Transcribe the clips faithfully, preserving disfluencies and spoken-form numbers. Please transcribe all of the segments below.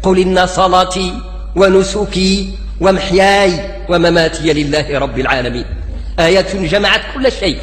قل إن صلاتي ونسكي ومحياي ومماتي لله رب العالمين. آيات جمعت كل شيء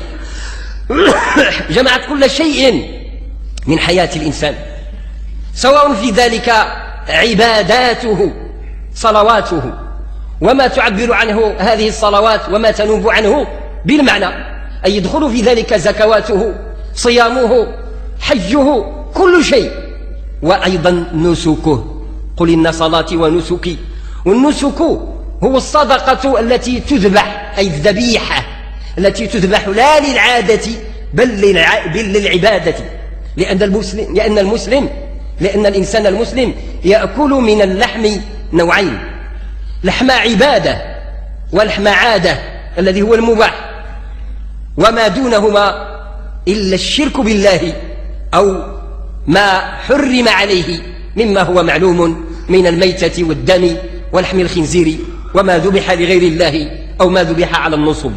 جمعت كل شيء من حياة الإنسان، سواء في ذلك عباداته صلواته وما تعبر عنه هذه الصلوات وما تنوب عنه بالمعنى، أي يدخل في ذلك زكواته صيامه حجه كل شيء، وأيضا نسكه. قل إن صلاتي ونسكي، والنسك هو الصدقة التي تذبح، أي الذبيحة التي تذبح لا للعادة بل, للع... بل للعبادة، لأن المسلم لأن المسلم لأن الإنسان المسلم يأكل من اللحم نوعين: لحم عبادة ولحم عادة الذي هو المباح، وما دونهما إلا الشرك بالله أو ما حرم عليه مما هو معلوم من الميتة والدم ولحم الخنزير وما ذبح لغير الله أو ما ذبح على النصب.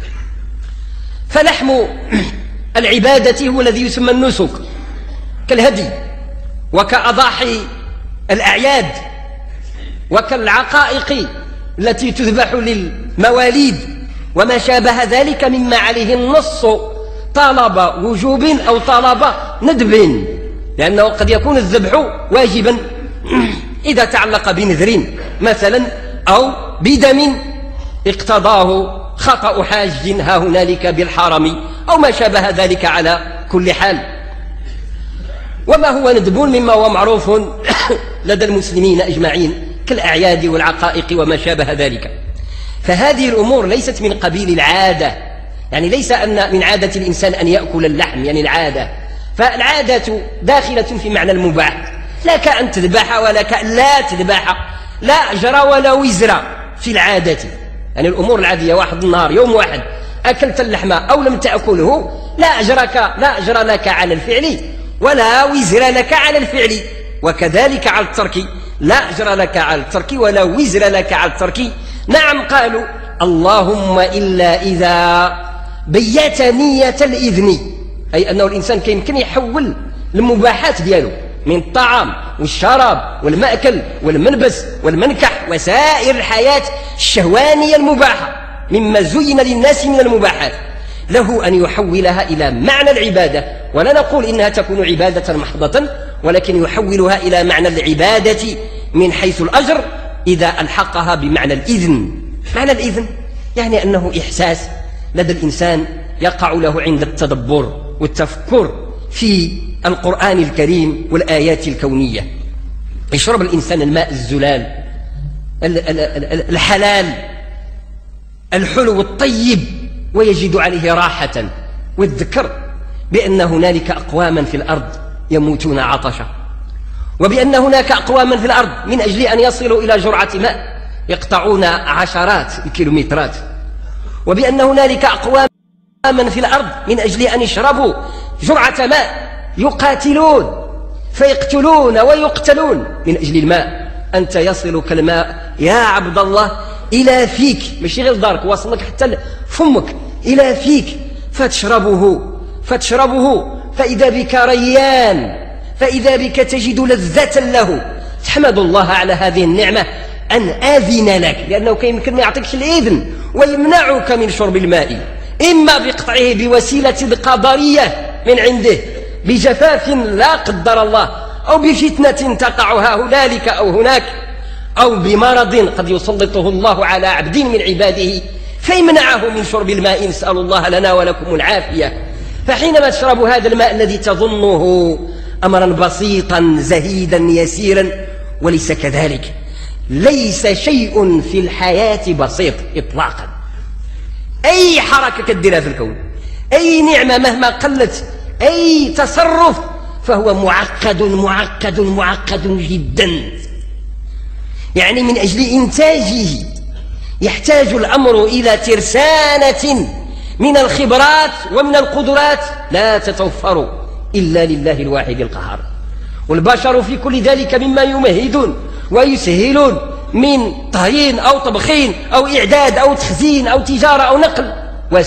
فلحم العبادة هو الذي يسمى النسك، كالهدي وكأضاحي الأعياد وكالعقائق التي تذبح للمواليد وما شابه ذلك مما عليه النص طلب وجوب أو طلب ندب، لأنه قد يكون الذبح واجبا إذا تعلق بنذر مثلا أو بدم اقتضاه خطأ حاج ها هنالك بالحرم أو ما شابه ذلك. على كل حال، وما هو ندب مما هو معروف لدى المسلمين أجمعين كالأعياد والعقائق وما شابه ذلك. فهذه الأمور ليست من قبيل العادة، يعني ليس أن من عادة الإنسان أن يأكل اللحم، يعني العادة، فالعادة داخلة في معنى المباح، لا كأن تذبح ولا كأن لا تذبح، لا أجر ولا وزر في العادة، يعني الأمور العادية. واحد النهار يوم واحد أكلت اللحم أو لم تأكله لا أجرك لا أجر لك على الفعل ولا وزر لك على الفعل، وكذلك على الترك لا أجر لك على الترك ولا وزر لك على الترك. نعم قالوا اللهم إلا إذا بيت نية الإذن، أي أنه الإنسان يمكن يحول المباحات دياله من الطعام والشراب والمأكل والملبس والمنكح وسائر الحياة الشهوانية المباحة مما زين للناس من المباحات، له أن يحولها إلى معنى العبادة. ولا نقول إنها تكون عبادة محضة، ولكن يحولها إلى معنى العبادة من حيث الأجر إذا ألحقها بمعنى الإذن. معنى الإذن يعني أنه إحساس لدى الإنسان يقع له عند التدبر والتفكر في القرآن الكريم والآيات الكونية. يشرب الإنسان الماء الزلال الحلال الحلو الطيب ويجد عليه راحة، والذكر بأن هنالك أقواما في الأرض يموتون عطشا، وبأن هناك أقواما في الأرض من أجل أن يصلوا إلى جرعة ماء يقطعون عشرات الكيلومترات، وبأن هنالك أقواما في الأرض من أجل أن يشربوا جرعة ماء يقاتلون فيقتلون ويقتلون من أجل الماء. أنت يصلك الماء يا عبد الله إلى فيك، ماشي غير دارك، وصلك حتى فمك إلى فيك، فتشربه فتشربه فإذا بك ريان، فإذا بك تجد لذة له. تحمد الله على هذه النعمة أن آذن لك، لأنه يمكن ما يعطيكش الإذن ويمنعك من شرب الماء، إما بقطعه بوسيلة قدرية من عنده بجفاف لا قدر الله، أو بفتنة تقع هنالك أو هناك، أو بمرض قد يسلطه الله على عبد من عباده فيمنعه من شرب الماء. نسأل الله لنا ولكم العافية. فحينما تشرب هذا الماء الذي تظنه أمرا بسيطا زهيدا يسيرا، وليس كذلك، ليس شيء في الحياة بسيط إطلاقا. أي حركة كديرها في الكون، أي نعمة مهما قلت، أي تصرف، فهو معقد معقد معقد جدا. يعني من أجل إنتاجه يحتاج الأمر إلى ترسانة من الخبرات ومن القدرات لا تتوفر إلا لله الواحد القهار. والبشر في كل ذلك مما يمهدون ويسهلون من طهيين أو طبخين أو إعداد أو تخزين أو تجارة أو نقل،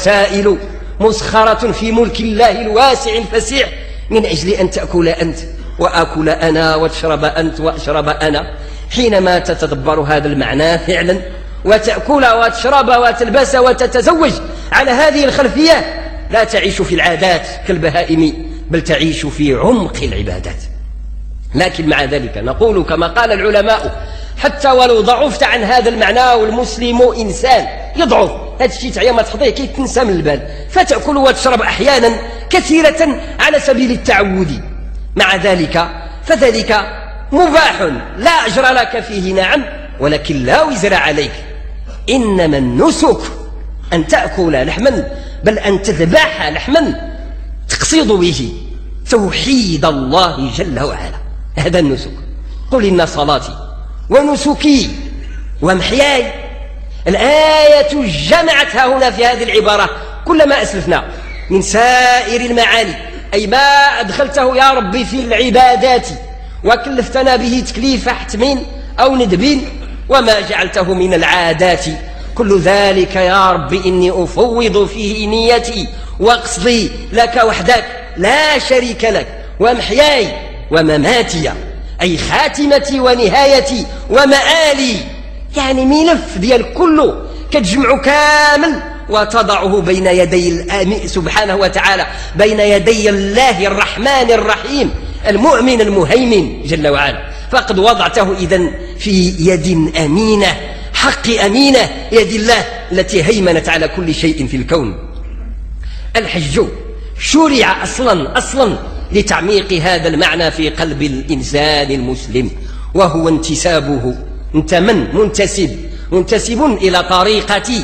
وسائل مسخرة في ملك الله الواسع الفسيح من أجل أن تأكل أنت وآكل أنا وتشرب أنت وأشرب أنا. حينما تتدبر هذا المعنى فعلا وتأكل وتشرب وتلبس وتتزوج على هذه الخلفية لا تعيش في العادات كالبهائم بل تعيش في عمق العبادات. لكن مع ذلك نقول كما قال العلماء حتى ولو ضعفت عن هذا المعنى والمسلم إنسان يضعف، هذا الشيء تعيا ما تحضيه كي تنسى من البال، فتأكل وتشرب أحيانا كثيرة على سبيل التعود. مع ذلك فذلك مباح لا أجر لك فيه نعم، ولكن لا وزر عليك. إنما النسك أن تأكل لحما بل أن تذبح لحما تقصد به توحيد الله جل وعلا، هذا النسك. قل إن صلاتي ونسكي ومحياي. الآية جمعتها هنا في هذه العبارة كل ما أسلفنا من سائر المعاني، أي ما أدخلته يا ربي في العبادات وكلفتنا به تكليف حتم أو ندب وما جعلته من العادات، كل ذلك يا ربي إني أفوض فيه نيتي وقصدي لك وحدك لا شريك لك، ومحياي ومماتي أي خاتمتي ونهايتي ومآلي، يعني ملف ديال كله كتجمع كامل وتضعه بين يدي الآمين سبحانه وتعالى، بين يدي الله الرحمن الرحيم المؤمن المهيمن جل وعلا. فقد وضعته إذن في يد أمينة، حق أمينة، يد الله التي هيمنت على كل شيء في الكون. الحج شرع أصلا أصلا لتعميق هذا المعنى في قلب الإنسان المسلم، وهو انتسابه. أنت من منتسب منتسب إلى طريقة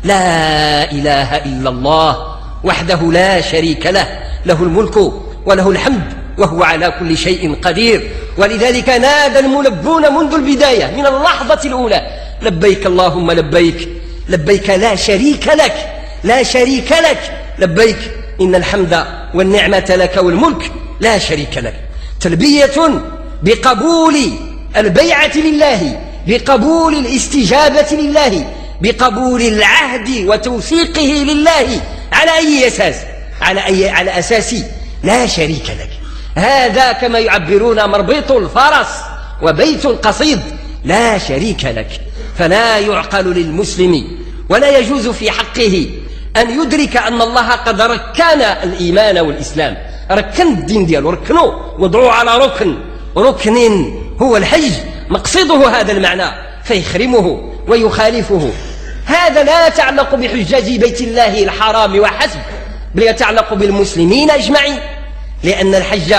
لا إله إلا الله وحده لا شريك له، له الملك وله الحمد وهو على كل شيء قدير. ولذلك نادى الملبون منذ البداية من اللحظة الأولى لبيك اللهم لبيك، لبيك لا شريك لك، لا شريك لك، لبيك إن الحمد والنعمة لك والملك لا شريك لك. تلبية بقبول البيعة لله، بقبول الاستجابة لله، بقبول العهد وتوثيقه لله على أي أساس؟ على أي على أساس لا شريك لك. هذا كما يعبرون مربيط الفرس وبيت القصيد، لا شريك لك. فلا يعقل للمسلم ولا يجوز في حقه أن يدرك أن الله قد ركن الإيمان والإسلام، ركن الدين ديالو، ركنوا وضعوا على ركن، ركن هو الحج، مقصده هذا المعنى فيخرمه ويخالفه. هذا لا يتعلق بحجاج بيت الله الحرام وحسب، بل يتعلق بالمسلمين أجمعين، لأن الحج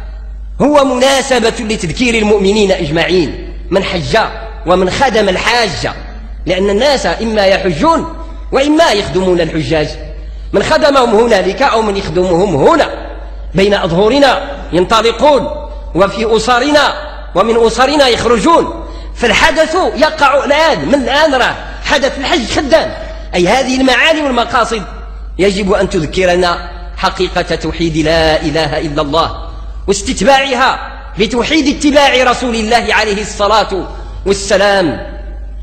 هو مناسبة لتذكير المؤمنين أجمعين، من حج ومن خدم الحاج، لأن الناس إما يحجون وإما يخدمون الحجاج، من خدمهم هنالك أو من يخدمهم هنا، بين أظهرنا ينطلقون وفي أسرنا ومن أسرنا يخرجون. فالحدث يقع الآن، من الآن راه حدث الحج خدام. أي هذه المعاني والمقاصد يجب أن تذكرنا حقيقة توحيد لا إله إلا الله واستتباعها بتوحيد اتباع رسول الله عليه الصلاة والسلام.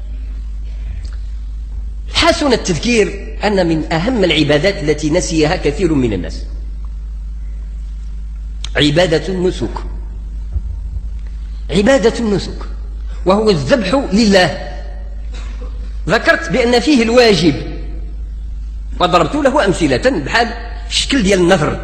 حسن التذكير أن من أهم العبادات التي نسيها كثير من الناس عبادة النسك، عبادة النسك وهو الذبح لله. ذكرت بأن فيه الواجب وضربت له أمثلة بحال الشكل ديال النذر،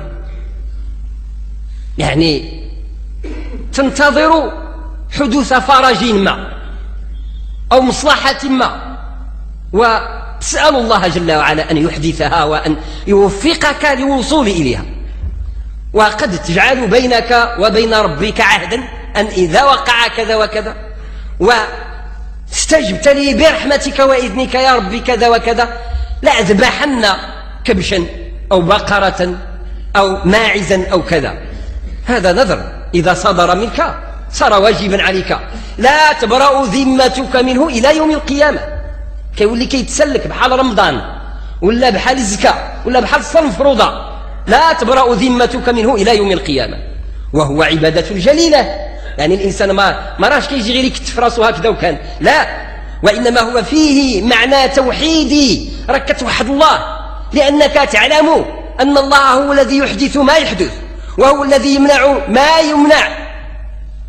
يعني تنتظر حدوث فرج ما أو مصلحة ما وتسأل الله جل وعلا أن يحدثها وأن يوفقك للوصول إليها، وقد تجعل بينك وبين ربك عهدا أن إذا وقع كذا وكذا واستجبت لي برحمتك وإذنك يا ربي كذا وكذا لأذبحن كبشا أو بقرة أو ماعزا أو كذا. هذا نذر إذا صدر منك صار واجبا عليك، لا تبرأ ذمتك منه إلى يوم القيامة. كيولي كيتسلك بحال رمضان ولا بحال الزكاة ولا بحال الصلاة المفروضة، لا تبرأ ذمتك منه إلى يوم القيامة. وهو عبادة جليلة، يعني الإنسان ما ما راش كيجي غير يكتف راسه هكذا وكان، لا، وإنما هو فيه معنى توحيدي، راك كتوحد الله لأنك تعلم أن الله هو الذي يحدث ما يحدث، وهو الذي يمنع ما يمنع،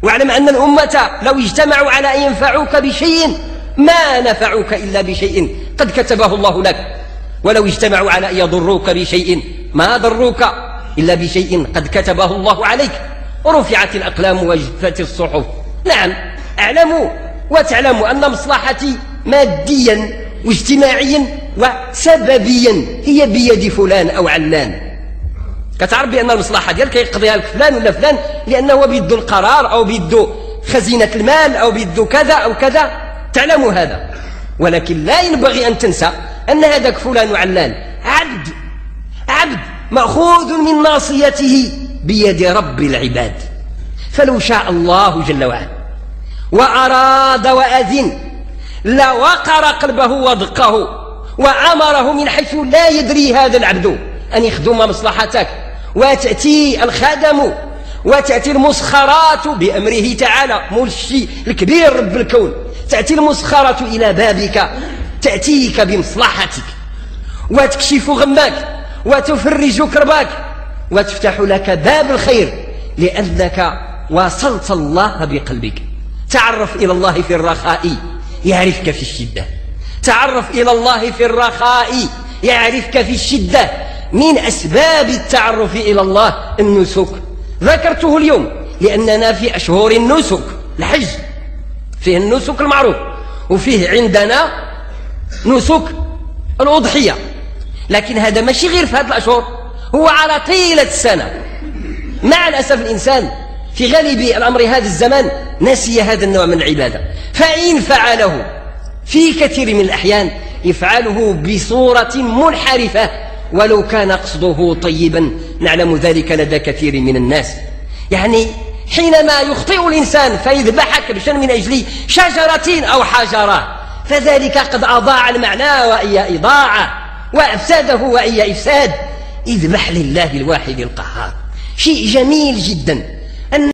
واعلم أن الأمة لو اجتمعوا على أن ينفعوك بشيء ما نفعوك إلا بشيء قد كتبه الله لك، ولو اجتمعوا على أن يضروك بشيء ما ضروك إلا بشيء قد كتبه الله عليك. ورفعت الأقلام وجفت الصحف. نعم، أعلم وتعلم أن مصلحتي ماديا واجتماعيا وسببيا هي بيد فلان أو علان. كتعرف بأن المصلحة ديالك يقضيها لك فلان ولا فلان لأنه بيده القرار أو بيده خزينة المال أو بيده كذا أو كذا، تعلم هذا. ولكن لا ينبغي أن تنسى أن هذاك فلان وعلان عبد عبد مأخوذ من ناصيته بيد رب العباد. فلو شاء الله جل وعلا وأراد وأذن لوقر قلبه ودقه وأمره من حيث لا يدري هذا العبد أن يخدم مصلحتك، وتأتي الخدم وتأتي المسخرات بأمره تعالى ملشي الكبير رب الكون، تأتي المسخرة إلى بابك تأتيك بمصلحتك وتكشف غماك وتفرج كرباك وتفتح لك باب الخير لأنك واصلت الله بقلبك. تعرف إلى الله في الرخاء يعرفك في الشدة، تعرف إلى الله في الرخاء يعرفك في الشدة. من أسباب التعرف إلى الله النسك، ذكرته اليوم لأننا في أشهر النسك. الحج فيه النسك المعروف، وفيه عندنا نسك الأضحية، لكن هذا ماشي غير في هذه الأشهر، هو على طيلة السنة. مع الأسف الإنسان في غالب الأمر هذا الزمان نسي هذا النوع من العبادة، فإن فعله في كثير من الأحيان يفعله بصورة منحرفة ولو كان قصده طيبا. نعلم ذلك لدى كثير من الناس. يعني حينما يخطئ الإنسان فيذبح كبشا من أجل شجرة أو حجرة فذلك قد أضاع المعنى وإيا إضاعة وأفساده وإيا إفساد. اذبح لله الواحد القهار. شيء جميل جدا أن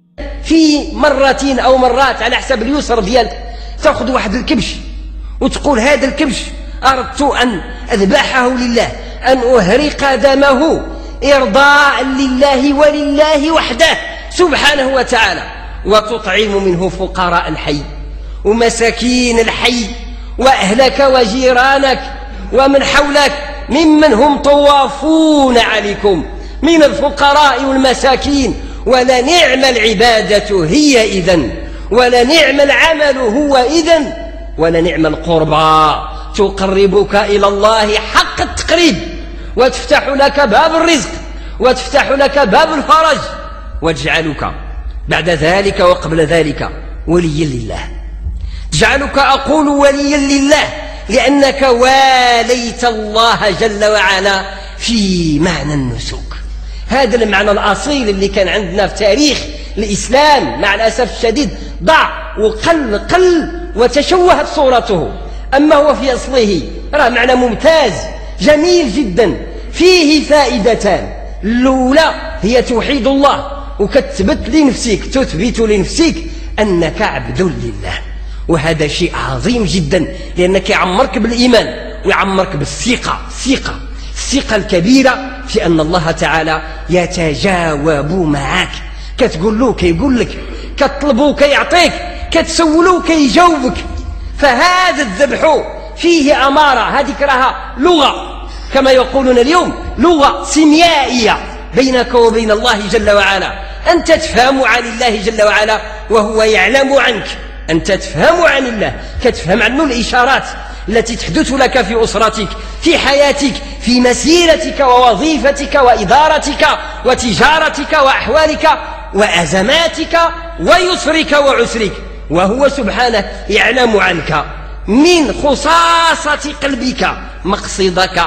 في مرة أو مرات على حسب اليسر ديالك تأخذ واحد الكبش وتقول هذا الكبش أردت أن أذبحه لله، أن أهرق دمه إرضاء لله ولله وحده سبحانه وتعالى، وتطعم منه فقراء الحي ومساكين الحي وأهلك وجيرانك ومن حولك ممن هم طوافون عليكم من الفقراء والمساكين. ولنعم العبادة هي إذن، ولنعم العمل هو إذن، ولنعم القربى تقربك إلى الله حق التقريب وتفتح لك باب الرزق وتفتح لك باب الفرج وتجعلك بعد ذلك وقبل ذلك وليا لله. تجعلك أقول وليا لله لأنك واليت الله جل وعلا في معنى النسك. هذا المعنى الأصيل اللي كان عندنا في تاريخ الإسلام مع الأسف الشديد ضاع وقل قل وتشوهت صورته. أما هو في أصله راه معنى ممتاز جميل جدا فيه فائدتان. الأولى هي توحيد الله، وكتثبت لنفسك تثبت لنفسك أنك عبد لله، وهذا شيء عظيم جدا لأنك يعمرك بالإيمان ويعمرك بالثقة، الثقة الثقة الكبيرة في أن الله تعالى يتجاوب معك. كتقول له كيقول لك، كتطلبه كيعطيك، كتسولو كيجاوبك. فهذا الذبح فيه أمارة، هذيك راها لغة كما يقولون اليوم، لغة سيميائية بينك وبين الله جل وعلا. أنت تفهم عن الله جل وعلا وهو يعلم عنك، أنت تفهم عن الله، كتفهم عنه الإشارات التي تحدث لك في أسرتك، في حياتك، في مسيرتك ووظيفتك وإدارتك وتجارتك وأحوالك وأزماتك ويسرك وعسرك. وهو سبحانه يعلم عنك من خصاصة قلبك مقصدك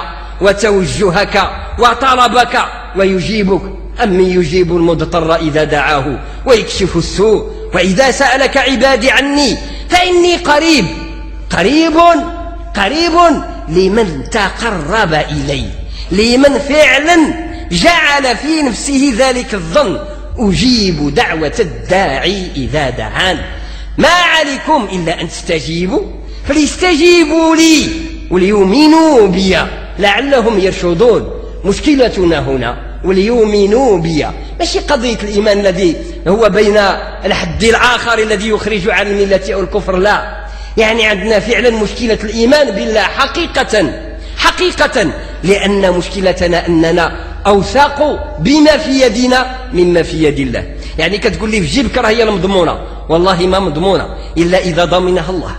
وتوجهك وطلبك ويجيبك. أمن يجيب المضطر إذا دعاه ويكشف السوء وإذا سألك عبادي عني فإني قريب قريب قريب لمن تقرب إلي، لمن فعلا جعل في نفسه ذلك الظن أجيب دعوة الداعي إذا دعان. ما عليكم إلا أن تستجيبوا، فليستجيبوا لي وليؤمنوا بي لعلهم يرشدون. مشكلتنا هنا وليؤمنوا بي، ماشي قضية الإيمان الذي هو بين الحد الآخر الذي يخرج عن الملة أو الكفر، لا، يعني عندنا فعلا مشكلة الإيمان بالله حقيقة حقيقة، لأن مشكلتنا أننا أوثق بما في يدنا مما في يد الله. يعني كتقول لي في جيبك راه هي المضمونة، والله ما مضمونة إلا إذا ضمنها الله.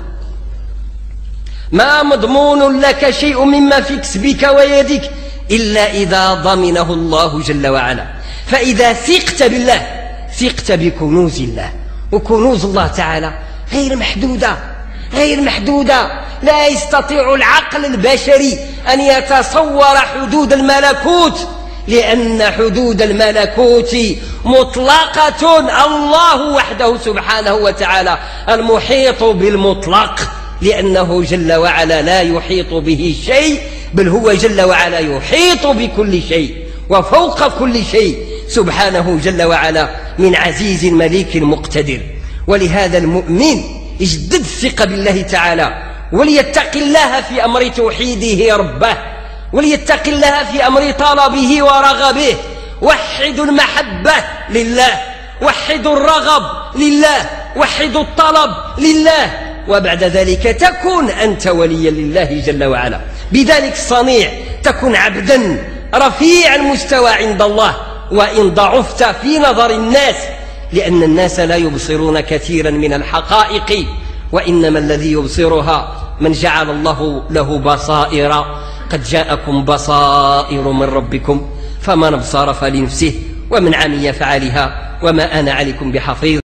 ما مضمون لك شيء مما في كسبك ويدك إلا إذا ضمنه الله جل وعلا. فإذا ثقت بالله ثقت بكنوز الله، وكنوز الله تعالى غير محدودة غير محدودة، لا يستطيع العقل البشري أن يتصور حدود الملكوت، لأن حدود الملكوت مطلقة. الله وحده سبحانه وتعالى المحيط بالمطلق، لأنه جل وعلا لا يحيط به شيء، بل هو جل وعلا يحيط بكل شيء وفوق كل شيء سبحانه جل وعلا من عزيز مليك مقتدر. ولهذا المؤمن يجدد الثقة بالله تعالى، وليتق الله في أمر توحيده ربه، وليتق الله في أمر طلبه ورغبه. وحدوا المحبة لله، وحدوا الرغب لله، وحدوا الطلب لله، وبعد ذلك تكون أنت وليا لله جل وعلا. بذلك الصنيع تكون عبدا رفيع المستوى عند الله، وإن ضعفت في نظر الناس، لأن الناس لا يبصرون كثيرا من الحقائق، وإنما الذي يبصرها من جعل الله له بصائر. قد جاءكم بصائر من ربكم، فمن ابصر فلنفسه، ومن عمي فعليها، وما أنا عليكم بحفيظ.